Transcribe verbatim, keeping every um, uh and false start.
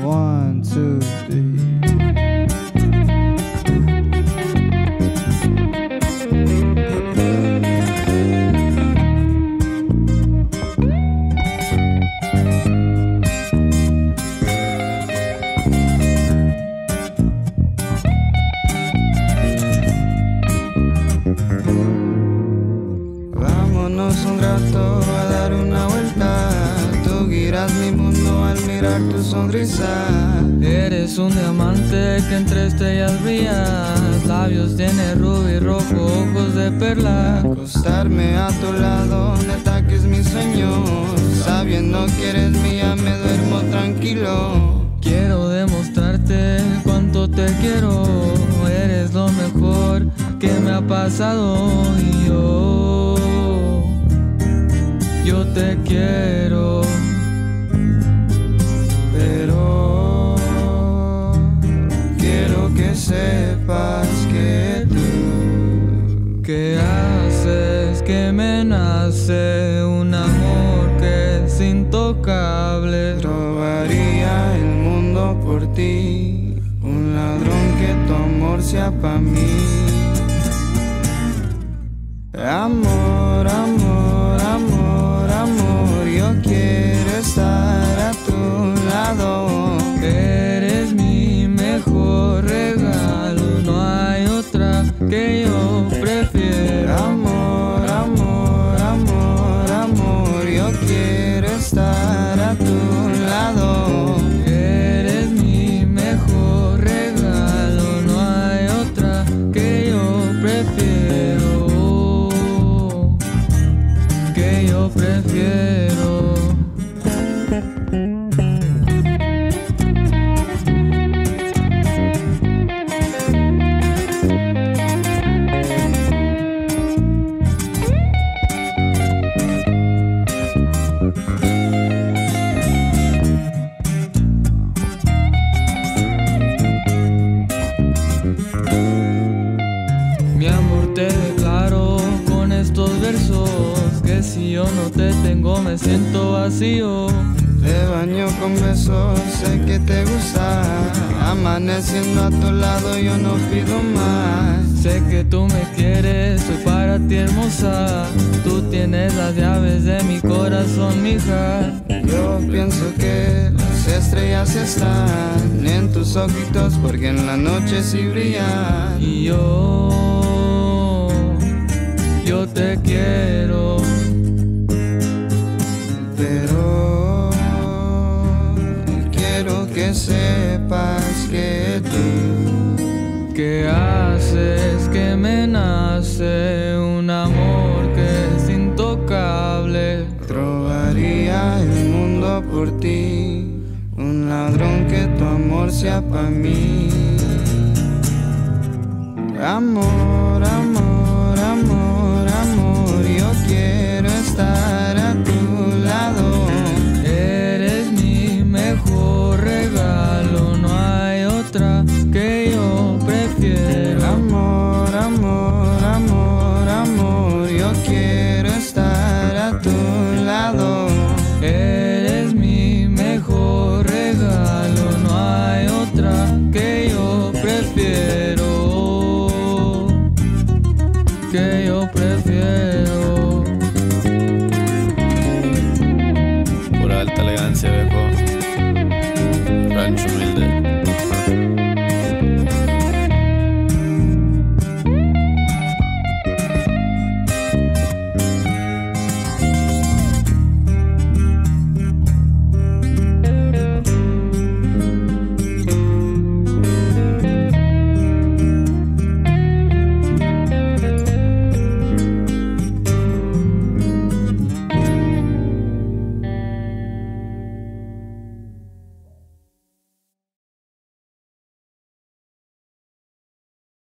One, two, three. Vámonos un rato a dar una vuelta. Tú guiarás mi mundo al mirar tu sonrisa. Eres un diamante que entre estrellas brillas. Labios tiene rubí rojo, ojos de perla. Acostarme a tu lado, neta que es mi sueño. Sabiendo que eres mía me duermo tranquilo. Quiero demostrarte cuánto te quiero. Eres lo mejor que me ha pasado. Y yo, yo te quiero. Pero quiero que sepas que tú, ¿qué haces? Que me nace un amor que es intocable. robaría el mundo por ti. Un ladrón que tu amor sea pa' mí. Amor, amor, amor, amor, yo quiero estar a tu lado. Eres mi mejor regalo, no hay otra que yo prefiera. Amor, amor, amor, amor, yo quiero estar a tu lado. Eres mi mejor regalo, no hay otra que yo prefiero. Que yo prefiero. Mi amor, te declaro con estos versos que si yo no te tengo me siento vacío. Te baño con besos, sé que te gusta. Amaneciendo a tu lado yo no pido más. Sé que tú me quieres, soy para ti hermosa. Tú tienes las llaves de mi corazón, mija. Yo pienso que las estrellas están en tus ojitos porque en la noche sí brillan. Y yo, yo te quiero. Pero quiero que sepas que tú, ¿qué haces? Que me nace un amor que es intocable. robaría el mundo por ti. Un ladrón que tu amor sea pa' mí. Amor, amor, amor, amor, yo quiero estar a tu lado. Eres mi mejor regalo, no hay otra que yo prefiero. Amor, amor, amor, amor, yo quiero estar a tu lado. Eres mi mejor regalo, no hay otra que yo prefiero. Que yo prefiero. Pura alta elegancia, viejo.